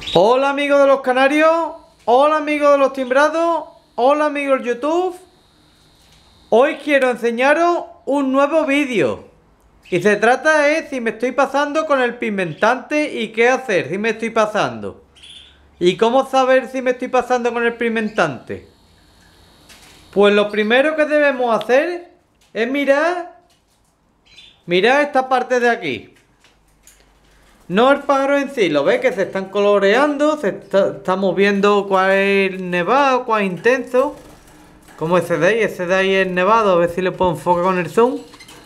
Hola amigos de los canarios, hola amigos de los timbrados, hola amigos de YouTube. Hoy quiero enseñaros un nuevo vídeo. Y se trata de si me estoy pasando con el pigmentante y qué hacer si me estoy pasando. ¿Y cómo saber si me estoy pasando con el pigmentante? Pues lo primero que debemos hacer es mirar esta parte de aquí. No el pájaro en sí, lo ve que se están coloreando, estamos viendo cuál es nevado, cuál es intenso. Como ese de ahí es nevado, a ver si le puedo enfocar con el zoom.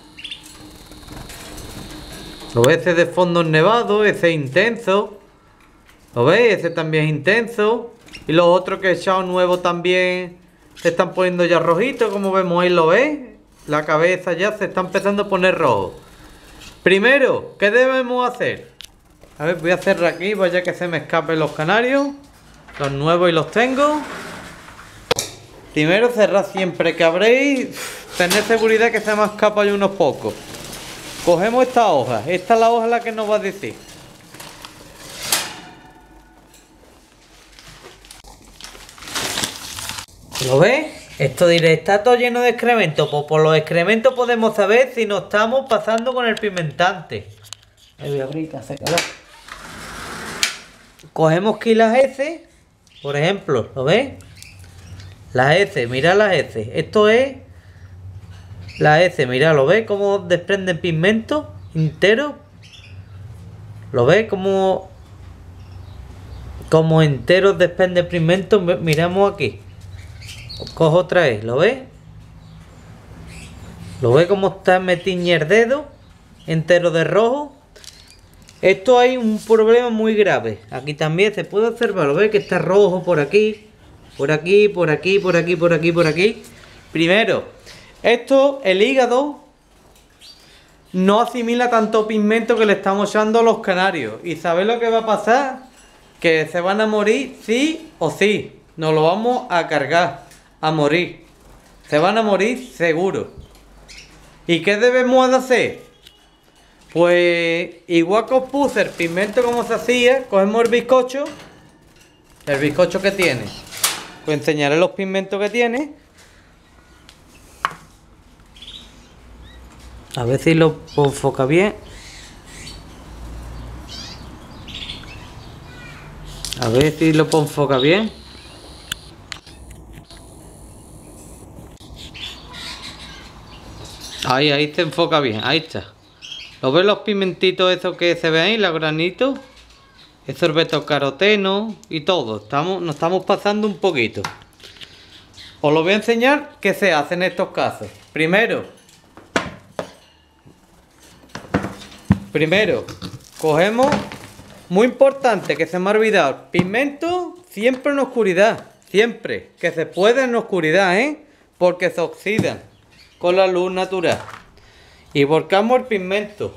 Lo ve, ese de fondo es nevado, ese es intenso. Lo ve, ese también es intenso. Y los otros que he echado nuevos también se están poniendo ya rojitos, como vemos ahí, lo ve. La cabeza ya se está empezando a poner rojo. Primero, ¿qué debemos hacer? A ver, voy a cerrar aquí, vaya que se me escapen los canarios. Los nuevos y los tengo. Primero cerrar siempre que abréis. Tener seguridad que se me escapan unos pocos. Cogemos esta hoja. Esta es la hoja la que nos va a decir. ¿Lo ves? Esto diré, está todo lleno de excrementos. Pues por los excrementos podemos saber si nos estamos pasando con el pigmentante. Me voy a abrir que hace calor. Cogemos aquí las heces, por ejemplo, ¿lo ves? Las heces, mirad las heces. Esto es las heces, mirad, ¿lo ves? Cómo desprenden pigmento entero. ¿Lo ves? Como enteros desprende pigmento. Miramos aquí. Cojo otra vez, ¿lo ves? ¿Lo ves cómo está me tiñe el dedo entero de rojo? Esto hay un problema muy grave. Aquí también se puede observar, lo ves que está rojo por aquí, por aquí, por aquí, por aquí, por aquí, por aquí. Primero, esto, el hígado no asimila tanto pigmento que le estamos echando a los canarios. ¿Y sabéis lo que va a pasar? Que se van a morir sí o sí. Nos lo vamos a cargar, a morir. Se van a morir seguro. ¿Y qué debemos de hacer? Pues igual que os puse el pigmento como se hacía, cogemos el bizcocho que tiene. Pues enseñaré los pigmentos que tiene. A ver si lo puedo enfocar bien. A ver si lo puedo enfocar bien. Ahí se enfoca bien, ahí está. ¿Lo ves los pigmentitos esos que se ven ahí, los granitos? Esos betacarotenos y todo. Nos estamos pasando un poquito. Os lo voy a enseñar qué se hace en estos casos. Primero, cogemos, muy importante que se me ha olvidado, pigmento siempre en oscuridad. Siempre, que se puede en oscuridad, porque se oxidan con la luz natural. Y volcamos el pigmento.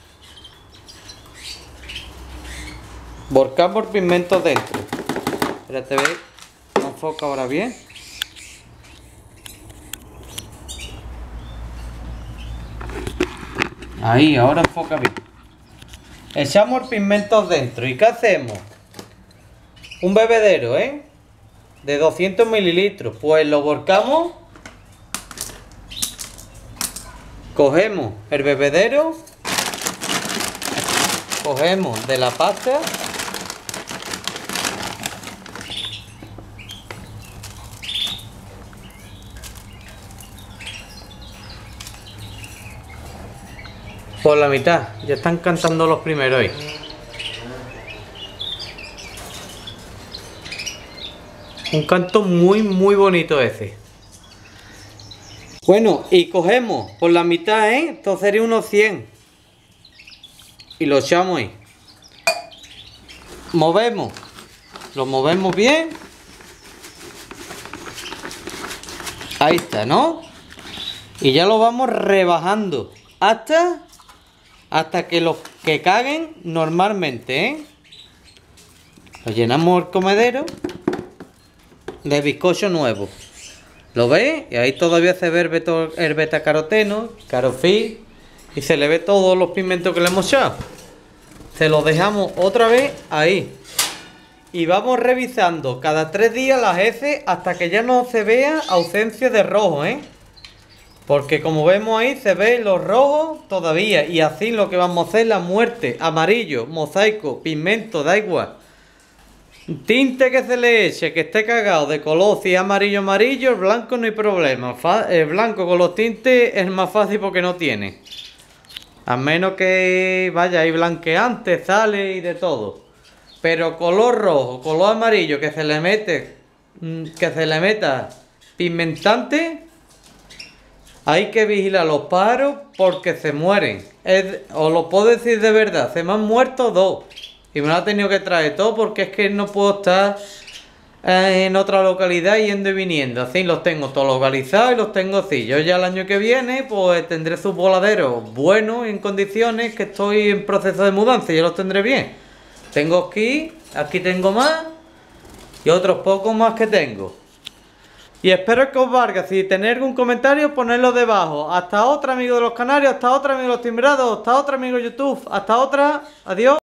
Volcamos el pigmento dentro. Espérate, veis. No enfoca ahora bien. Ahí, ahora enfoca bien. Echamos el pigmento dentro. ¿Y qué hacemos? Un bebedero, de 200 mililitros. Pues lo volcamos. Cogemos el bebedero, cogemos de la pasta, por la mitad, ya están cantando los primeros ahí. Un canto muy bonito ese. Bueno, y cogemos por la mitad, esto sería unos 100. Y lo echamos ahí. Movemos. Lo movemos bien. Ahí está, ¿no? Y ya lo vamos rebajando. Hasta que los que caguen normalmente, Lo llenamos el comedero de bizcocho nuevo. ¿Lo veis? Y ahí todavía se ve el betacaroteno, carofil, y se le ve todos los pigmentos que le hemos echado. Se los dejamos otra vez ahí. Y vamos revisando cada 3 días las heces hasta que ya no se vea ausencia de rojo, ¿eh? Porque como vemos ahí se ven los rojos todavía. Y así lo que vamos a hacer la muerte. Amarillo, mosaico, pigmento, da igual. Tinte que se le eche, que esté cagado de color, si es amarillo, amarillo, el blanco no hay problema. El blanco con los tintes es más fácil porque no tiene. A menos que vaya ahí blanqueante, sale y de todo. Pero color rojo, color amarillo, que se le meta pigmentante, hay que vigilar los pájaros porque se mueren. Os lo puedo decir de verdad, se me han muerto 2. Y me lo ha tenido que traer todo porque es que no puedo estar en otra localidad yendo y viniendo. Así los tengo todos localizados y los tengo así. Yo ya el año que viene pues tendré sus voladeros buenos, en condiciones, que estoy en proceso de mudanza y ya los tendré bien. Tengo aquí tengo más y otros pocos más que tengo. Y espero que os valga. Si tenéis algún comentario, ponedlo debajo. Hasta otra, amigo de los canarios, hasta otra, amigo de los timbrados, hasta otra, amigo de YouTube, hasta otra, adiós.